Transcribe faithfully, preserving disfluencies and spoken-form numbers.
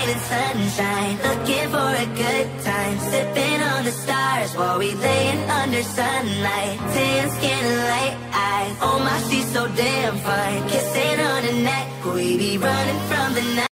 feeling sunshine, looking for a good time, sipping on the stars while we laying under sunlight. Tan skin and light eyes, oh my, she's so damn fine. Kissing on her neck, we be running from the night.